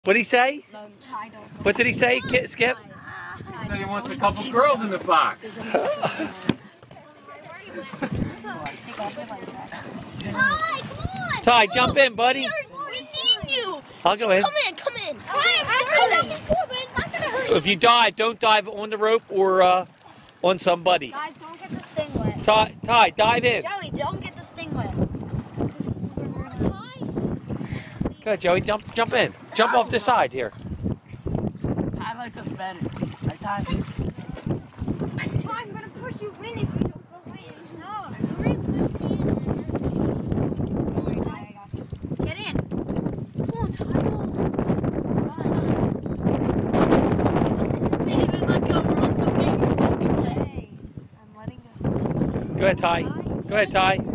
What'd he say? What did he say, Skip? He said he wants a couple girls in the fox. Ty, jump in, buddy. We need you. I'll go in. Come in. If you dive, don't dive on the rope or on somebody. Guys, don't get the sting wet. Ty, dive in. Joey, don't get the sting wet. Go ahead, Joey, jump in. Jump off the side here. Ty likes us better. Right, Ty? I'm gonna push you in if you don't go in. No, get in. Come on, Ty. Go ahead, Ty. Go ahead, Ty.